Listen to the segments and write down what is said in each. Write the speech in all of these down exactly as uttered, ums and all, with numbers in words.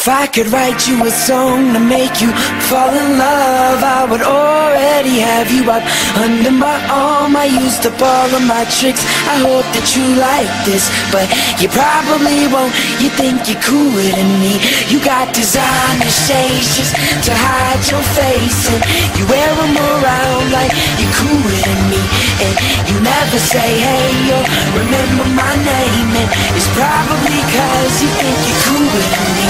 If I could write you a song to make you fall in love, I would already have you up under my arm. I used up all of my tricks, I hope that you like this, but you probably won't. You think you're cooler than me. You got designer shades just to hide your face, and you wear them around like you're cooler than me. And you never say hey or remember my name, and it's probably cause you think you're cooler than me.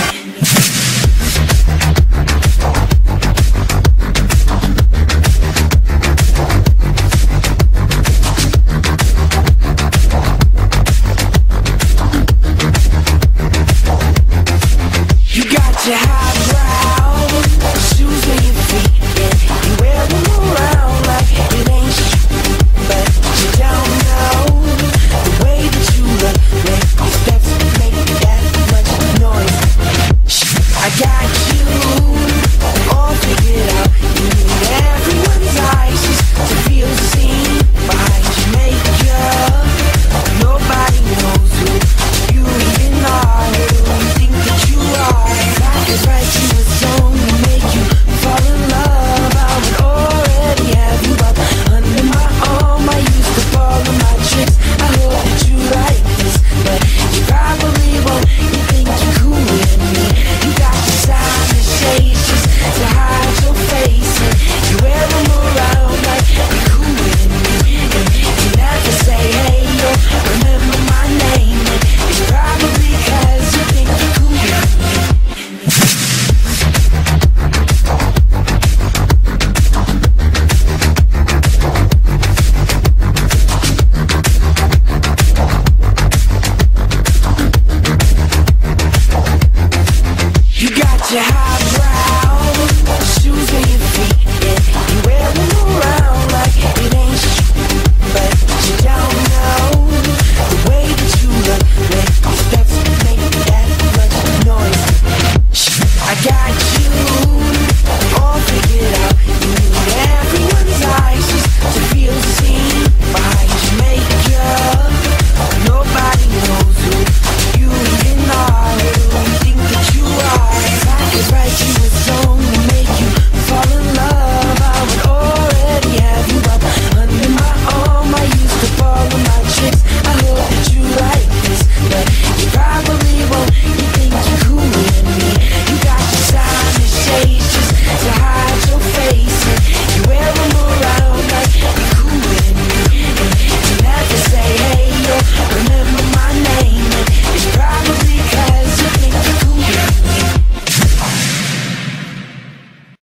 Your highbrow shoes on your feet, yeah. You wear them around like it ain't shit, but you don't know the way that you look make your steps make that much noise. I got you all figured out. You need everyone's eyes just to feel seen behind your makeup. Nobody knows who you even are, who you think that you are. If I write you a song to make you fall in love, I would already have you up under my arm. I used up all of my tricks, I hope that you like this, but you probably won't. You think you're cooler than me. You got designer shades just to hide your face, and you wear them around like you're cooler than me. And you never say hey or remember my name, and it's probably cause you think you're cooler than me. You got your highbrow shoes on your